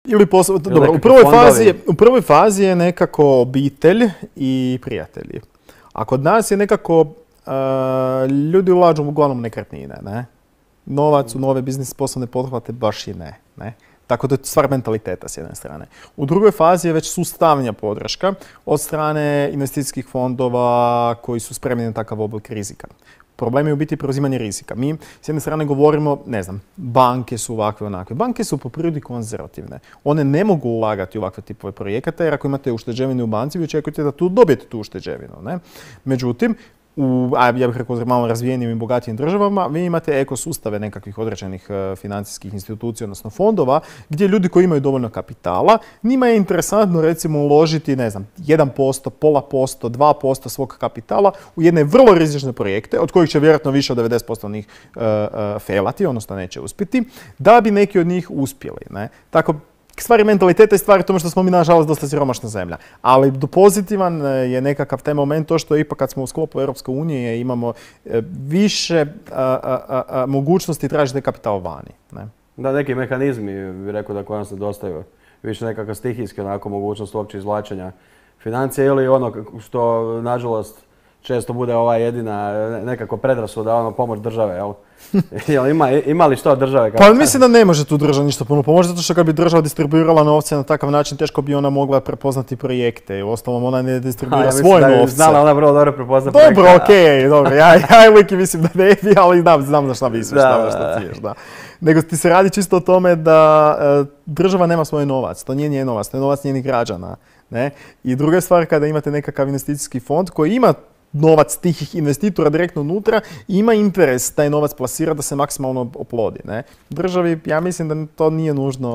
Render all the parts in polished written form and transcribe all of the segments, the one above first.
Ili dobro, u prvoj fazi je nekako obitelj i prijatelji. A kod nas je nekako ljudi ulažu uglavnom nekretnine, ne? Novac u nove biznis poslovne pothvate baš i ne. Tako da je stvar mentaliteta s jedne strane. U drugoj fazi je već sustavnija podrška od strane investicijskih fondova koji su spremni na takav oblik rizika. Problem je u biti preuzimanje rizika. Mi s jedne strane govorimo, ne znam, banke su ovakve onakve. Banke su po prirodi konzervativne. One ne mogu ulagati u ovakve tipove projekata jer ako imate ušteđevinu u banci vi očekujete da tu dobijete tu ušteđevinu. Ne? Međutim, ja bih rekao malo razvijenim i bogatijim državama, vi imate ekosustave nekakvih određenih financijskih institucija, odnosno fondova, gdje ljudi koji imaju dovoljno kapitala, njima je interesantno recimo uložiti, ne znam, 1%, 0,5%, 2% svog kapitala u jedne vrlo rizične projekte, od kojih će vjerojatno više od 90% njih failati, odnosno neće uspjeti, da bi neki od njih uspjeli. Ne? Tako, stvari mentaliteta i stvari tome što smo mi nažalost dosta siromašna zemlja. Ali pozitivan je nekakav taj moment to što ipak kad smo u sklopu Europske unije imamo više mogućnosti tražiti kapital vani. Ne? Da, neki mehanizmi bih rekao da kod nas nedostaju. Više nekakva stihijska mogućnost uopće izvlačenja financija ili ono što nažalost često bude ova jedina nekako predrasuda, pomoć države, jel? Ima li što od države? Pa mislim da ne može tu država ništa puno pomoći, zato što kad bi država distribuirala novce na takav način, teško bi ona mogla prepoznati projekte. Uostalom, ona ne distribuira svoje novce. Znala ona vrlo dobro prepoznati projekte. Dobro, okej, dobro. Ja uvijek mislim da ne bi, ali znam za šta misliš, znam šta ciješ, da. Nego ti se radi čisto o tome da država nema svoj novac. To nije njen novac, to je novac njenih građana. Ne? I druga stvar, kada imate nekakav investicijski fond koji ima novac tih investitora direktno unutra, ima interes taj novac plasira da se maksimalno oplodi. Ne? Državi, ja mislim da to nije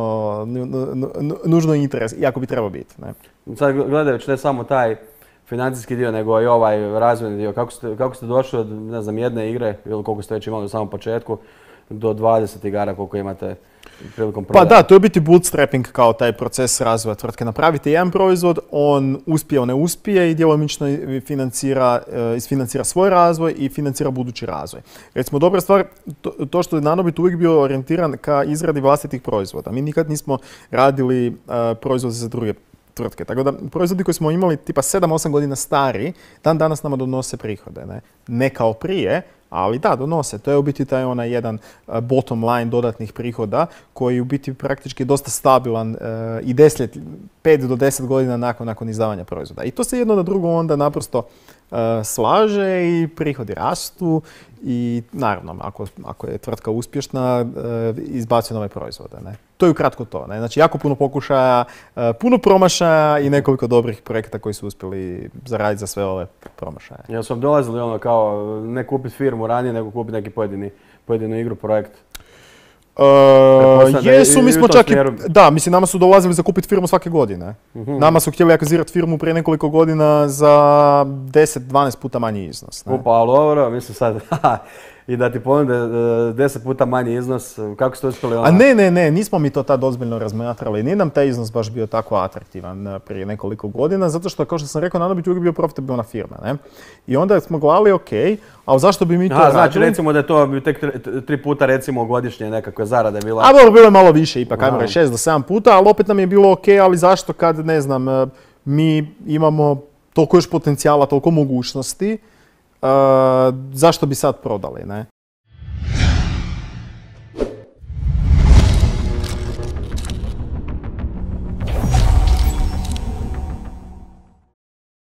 nužno interes, iako bi trebao biti. Ne? Sad gledajući ne samo taj financijski dio, nego i ovaj razvojni dio, kako ste došli od, ne znam, jedne igre, ili koliko ste već imali u samom početku, do 20 igara koliko imate prilikom prodaje? Pa da, to je biti bootstrapping kao taj proces razvoja tvrtke. Napravite jedan proizvod, on uspije, on ne uspije i djelomično isfinancira svoj razvoj i financira budući razvoj. Recimo, dobra stvar, to što je Nanobit uvijek bio orijentiran ka izradi vlastitih proizvoda. Mi nikad nismo radili proizvode za druge tvrtke. Tako da proizvodi koji smo imali tipa 7-8 godina stari, dan danas nama donose prihode. Ne kao prije, ali da, donose. To je u biti taj onaj jedan bottom line dodatnih prihoda koji u biti praktički dosta stabilan i 5 do 10 godina nakon izdavanja proizvoda. I to se jedno na drugo onda naprosto slaže i prihodi rastu i naravno ako je tvrtka uspješna izbacuje nove proizvode. Ne? To je ukratko to. Ne? Znači jako puno pokušaja, puno promašaja i nekoliko dobrih projekata koji su uspjeli zaraditi za sve ove promašaje. Jel su vam dolazili ono kao ne kupiti firmu ranije nego kupiti neki pojedinu igru, projekt? Jesu, mi smo čak i, da, mislim, nama su dolazili za kupiti firmu svake godine. Nama su htjeli akvizirati firmu prije nekoliko godina za 10-12 puta manji iznos. Upa, ali dobro, mislim sad, i da ti ponude 10 puta manji iznos, kako ste uspjeli ono? A ne, nismo mi to tad ozbiljno razmatrali. Nije nam taj iznos baš bio tako atraktivan prije nekoliko godina, zato što, kao što sam rekao, Nanobit uvijek bio profitabilna firma. Ne? I onda smo gledali, ok, ali zašto bi mi to radili? Znači, recimo da je to tek 3 puta recimo godišnje nekakve zarade bila. A bilo je malo više ipak, ajmo reći 6 do 7 puta, ali opet nam je bilo ok, ali zašto kad, ne znam, mi imamo toliko još potencijala, toliko mogućnosti, zašto bi sad prodali, ne?